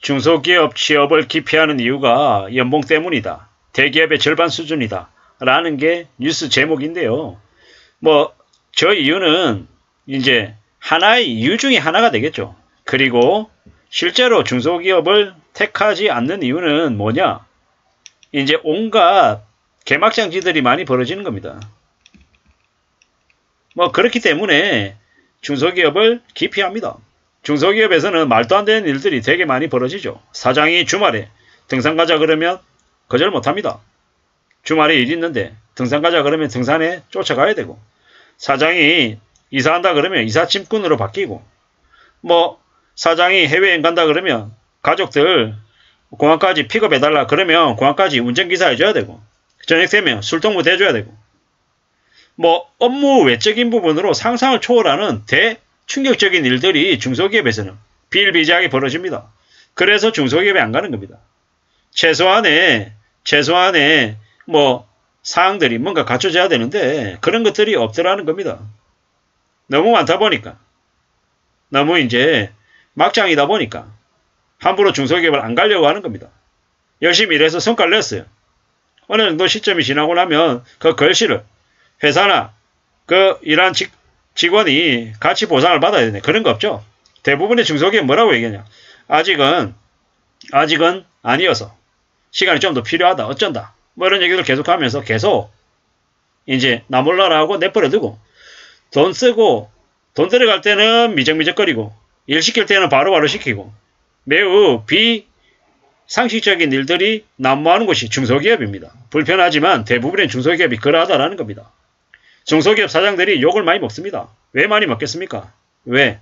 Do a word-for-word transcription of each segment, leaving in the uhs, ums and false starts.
중소기업 취업을 기피하는 이유가 연봉 때문이다. 대기업의 절반 수준이다. 라는 게 뉴스 제목인데요. 뭐 저 이유는 이제 하나의 이유 중에 하나가 되겠죠. 그리고 실제로 중소기업을 택하지 않는 이유는 뭐냐? 이제 온갖 개막장지들이 많이 벌어지는 겁니다. 뭐 그렇기 때문에 중소기업을 기피합니다. 중소기업에서는 말도 안 되는 일들이 되게 많이 벌어지죠. 사장이 주말에 등산 가자 그러면 거절 못합니다. 주말에 일 있는데 등산 가자 그러면 등산에 쫓아가야 되고, 사장이 이사한다 그러면 이삿짐꾼으로 바뀌고, 뭐 사장이 해외여행 간다 그러면 가족들 공항까지 픽업해달라 그러면 공항까지 운전기사 해줘야 되고, 저녁 되면 술동무 대줘야 되고, 뭐 업무 외적인 부분으로 상상을 초월하는 대충격적인 일들이 중소기업에서는 비일비재하게 벌어집니다. 그래서 중소기업에 안 가는 겁니다. 최소한의 최소한의 뭐 사항들이 뭔가 갖춰져야 되는데 그런 것들이 없더라는 겁니다. 너무 많다 보니까, 너무 이제 막장이다 보니까 함부로 중소기업을 안 가려고 하는 겁니다. 열심히 일해서 성과를 냈어요. 어느 정도 시점이 지나고 나면 그 결실을 회사나 그 일한 직, 직원이 같이 보상을 받아야 되네. 그런 거 없죠. 대부분의 중소기업 뭐라고 얘기하냐. 아직은 아직은 아니어서 시간이 좀 더 필요하다. 어쩐다. 뭐 이런 얘기를 계속하면서 계속 이제 나 몰라라 하고 내버려두고, 돈 쓰고 돈 들어갈 때는 미적미적거리고 일 시킬 때는 바로바로 시키고, 매우 비상식적인 일들이 난무하는 곳이 중소기업입니다. 불편하지만 대부분의 중소기업이 그러하다라는 겁니다. 중소기업 사장들이 욕을 많이 먹습니다. 왜 많이 먹겠습니까? 왜?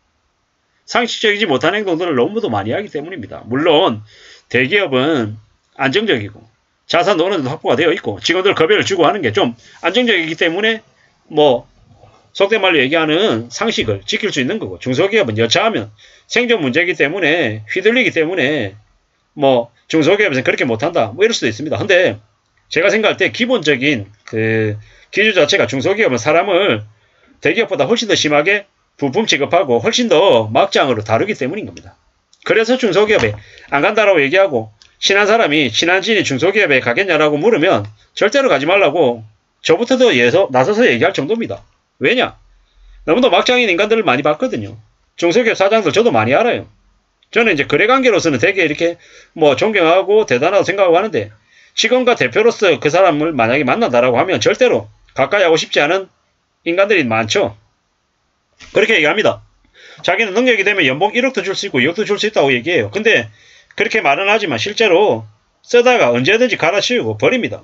상식적이지 못한 행동들을 너무도 많이 하기 때문입니다. 물론 대기업은 안정적이고 자산도 어느 정도 확보가 되어 있고 직원들 급여를 주고 하는 게 좀 안정적이기 때문에 뭐 속된 말로 얘기하는 상식을 지킬 수 있는 거고, 중소기업은 여차하면 생존 문제이기 때문에 휘둘리기 때문에 뭐 중소기업에서는 그렇게 못한다 뭐 이럴 수도 있습니다. 근데 제가 생각할 때 기본적인 그 기준 자체가 중소기업은 사람을 대기업보다 훨씬 더 심하게 부품 취급하고 훨씬 더 막장으로 다루기 때문인 겁니다. 그래서 중소기업에 안 간다라고 얘기하고, 친한 사람이 친한 지인이 중소기업에 가겠냐라고 물으면 절대로 가지 말라고 저부터도 예서, 나서서 얘기할 정도입니다. 왜냐? 너무도 막장인 인간들을 많이 봤거든요. 중소기업 사장들 저도 많이 알아요. 저는 이제 거래관계로서는 되게 이렇게 뭐 존경하고 대단하다고 생각하고 하는데, 직원과 대표로서 그 사람을 만약에 만난다라고 하면 절대로 가까이 하고 싶지 않은 인간들이 많죠. 그렇게 얘기합니다. 자기는 능력이 되면 연봉 일억도 줄 수 있고 이억도 줄 수 있다고 얘기해요. 근데 그렇게 말은 하지만 실제로 쓰다가 언제든지 갈아치우고 버립니다.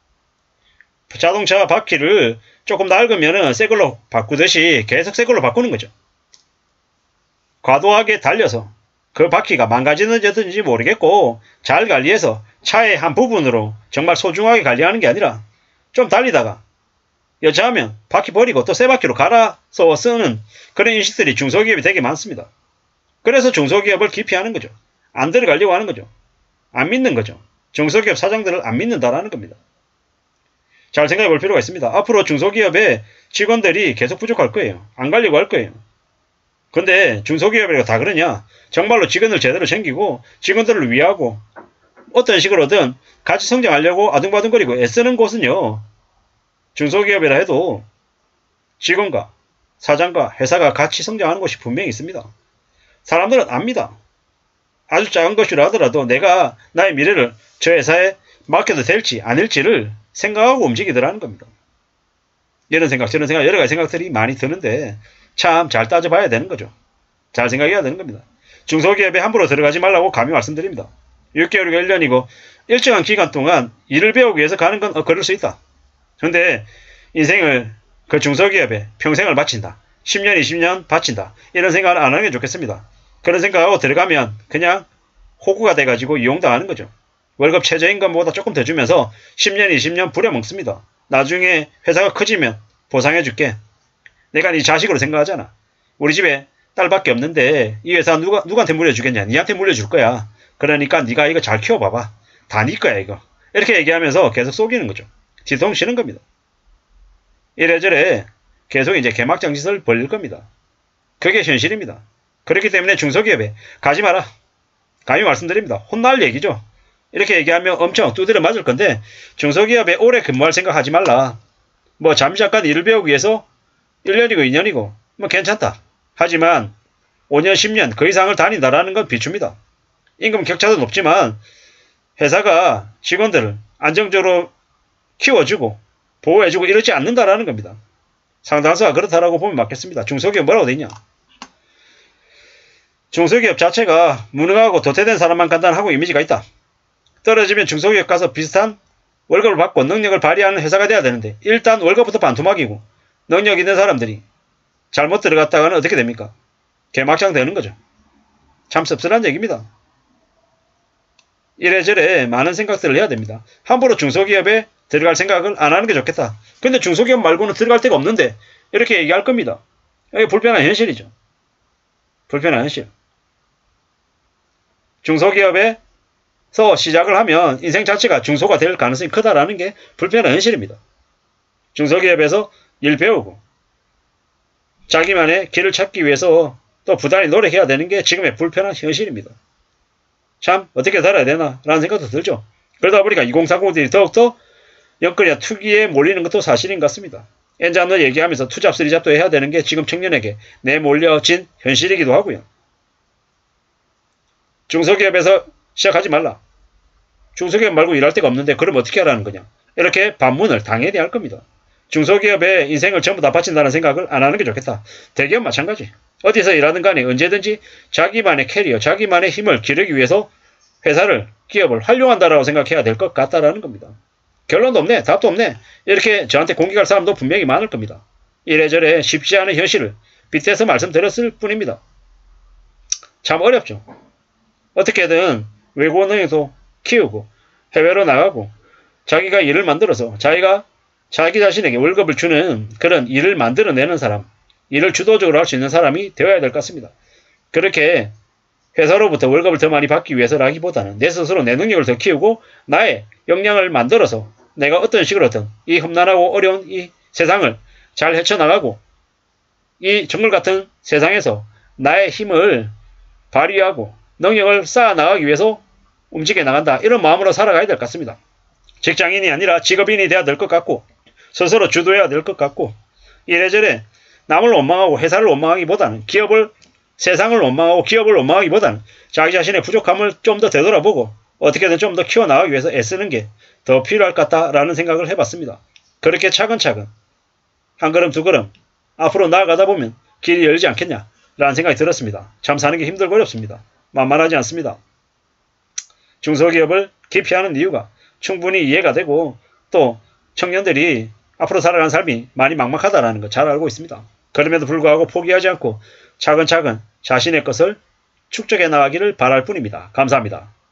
자동차 바퀴를 조금 낡으면 새 걸로 바꾸듯이 계속 새 걸로 바꾸는 거죠. 과도하게 달려서 그 바퀴가 망가지는지 모르겠고 잘 관리해서 차의 한 부분으로 정말 소중하게 관리하는 게 아니라 좀 달리다가 여차하면 바퀴 버리고 또 새 바퀴로 갈아서 쓰는 그런 인식들이 중소기업이 되게 많습니다. 그래서 중소기업을 기피하는 거죠. 안 들어가려고 하는 거죠. 안 믿는 거죠. 중소기업 사장들을 안 믿는다라는 겁니다. 잘 생각해 볼 필요가 있습니다. 앞으로 중소기업의 직원들이 계속 부족할 거예요. 안 가려고 할 거예요. 근데 중소기업이라고 다 그러냐? 정말로 직원을 제대로 챙기고 직원들을 위하고 어떤 식으로든 같이 성장하려고 아등바등거리고 애쓰는 곳은요, 중소기업이라 해도 직원과 사장과 회사가 같이 성장하는 곳이 분명히 있습니다. 사람들은 압니다. 아주 작은 것이라 하더라도 내가 나의 미래를 저 회사에 맡겨도 될지 아닐지를 생각하고 움직이더라는 겁니다. 이런 생각 저런 생각 여러 가지 생각들이 많이 드는데 참 잘 따져봐야 되는 거죠. 잘 생각해야 되는 겁니다. 중소기업에 함부로 들어가지 말라고 감히 말씀드립니다. 육 개월이고 일 년이고 일정한 기간 동안 일을 배우기 위해서 가는 건 어, 그럴 수 있다. 그런데 인생을 그 중소기업에 평생을 바친다. 십 년, 이십 년 바친다. 이런 생각을 안 하는 게 좋겠습니다. 그런 생각하고 들어가면 그냥 호구가 돼가지고 이용당하는 거죠. 월급 최저임금보다 조금 더 주면서 십 년, 이십 년 부려먹습니다. 나중에 회사가 커지면 보상해줄게. 내가 네 자식으로 생각하잖아. 우리 집에 딸밖에 없는데 이 회사 누가, 누구한테 물려주겠냐. 니한테 물려줄 거야. 그러니까 네가 이거 잘 키워봐봐. 다 네 거야 이거. 이렇게 얘기하면서 계속 속이는 거죠. 뒤통수 치는 겁니다. 이래저래 계속 이제 개막장짓을 벌릴 겁니다. 그게 현실입니다. 그렇기 때문에 중소기업에 가지 마라. 감히 말씀드립니다. 혼날 얘기죠. 이렇게 얘기하면 엄청 두드려 맞을 건데 중소기업에 오래 근무할 생각하지 말라. 뭐 잠시 잠깐 일을 배우기 위해서 일 년이고 이 년이고 뭐 괜찮다. 하지만 오 년, 십 년 그 이상을 다닌다라는 건 비추입니다. 임금 격차도 높지만 회사가 직원들을 안정적으로 키워주고 보호해주고 이러지 않는다라는 겁니다. 상당수가 그렇다라고 보면 맞겠습니다. 중소기업 뭐라고 돼 있냐? 중소기업 자체가 무능하고 도태된 사람만 간다는 한국 이미지가 있다. 떨어지면 중소기업 가서 비슷한 월급을 받고 능력을 발휘하는 회사가 돼야 되는데 일단 월급부터 반토막이고 능력 있는 사람들이 잘못 들어갔다가는 어떻게 됩니까? 개막장 되는 거죠. 참 씁쓸한 얘기입니다. 이래저래 많은 생각들을 해야 됩니다. 함부로 중소기업에 들어갈 생각을 안 하는 게 좋겠다. 근데 중소기업 말고는 들어갈 데가 없는데 이렇게 얘기할 겁니다. 이게 불편한 현실이죠. 불편한 현실. 중소기업에서 시작을 하면 인생 자체가 중소가 될 가능성이 크다라는 게 불편한 현실입니다. 중소기업에서 일 배우고 자기만의 길을 찾기 위해서 또 부단히 노력해야 되는 게 지금의 불편한 현실입니다. 참 어떻게 살아야 되나 라는 생각도 들죠. 그러다 보니까 이공삼공들이 더욱더 영끌이나 투기에 몰리는 것도 사실인 것 같습니다. 엔잡을 얘기하면서 투잡, 쓰리잡도 해야 되는 게 지금 청년에게 내몰려진 현실이기도 하고요. 중소기업에서 시작하지 말라. 중소기업 말고 일할 데가 없는데 그럼 어떻게 하라는 거냐. 이렇게 반문을 당연히 할 겁니다. 중소기업에 인생을 전부 다 바친다는 생각을 안 하는 게 좋겠다. 대기업 마찬가지. 어디서 일하든 간에 언제든지 자기만의 캐리어, 자기만의 힘을 기르기 위해서 회사를, 기업을 활용한다라고 생각해야 될 것 같다라는 겁니다. 결론도 없네, 답도 없네. 이렇게 저한테 공격할 사람도 분명히 많을 겁니다. 이래저래 쉽지 않은 현실을 빗대서 말씀드렸을 뿐입니다. 참 어렵죠. 어떻게든 외국어 능력도 키우고 해외로 나가고 자기가 일을 만들어서 자기가 자기 자신에게 월급을 주는 그런 일을 만들어내는 사람, 일을 주도적으로 할 수 있는 사람이 되어야 될 것 같습니다. 그렇게 회사로부터 월급을 더 많이 받기 위해서라기보다는 내 스스로 내 능력을 더 키우고 나의 역량을 만들어서 내가 어떤 식으로든 이 험난하고 어려운 이 세상을 잘 헤쳐나가고 이 정글 같은 세상에서 나의 힘을 발휘하고 능력을 쌓아나가기 위해서 움직여 나간다. 이런 마음으로 살아가야 될 것 같습니다. 직장인이 아니라 직업인이 돼야 될 것 같고 스스로 주도해야 될 것 같고 이래저래 남을 원망하고 회사를 원망하기보다는 기업을 세상을 원망하고 기업을 원망하기보다는 자기 자신의 부족함을 좀 더 되돌아보고 어떻게든 좀 더 키워나가기 위해서 애쓰는 게 더 필요할 것 같다라는 생각을 해봤습니다. 그렇게 차근차근 한 걸음 두 걸음 앞으로 나아가다 보면 길이 열리지 않겠냐라는 생각이 들었습니다. 참 사는 게 힘들고 어렵습니다. 만만하지 않습니다. 중소기업을 기피하는 이유가 충분히 이해가 되고 또 청년들이 앞으로 살아가는 삶이 많이 막막하다는 거 잘 알고 있습니다. 그럼에도 불구하고 포기하지 않고 차근차근 자신의 것을 축적해 나가기를 바랄 뿐입니다. 감사합니다.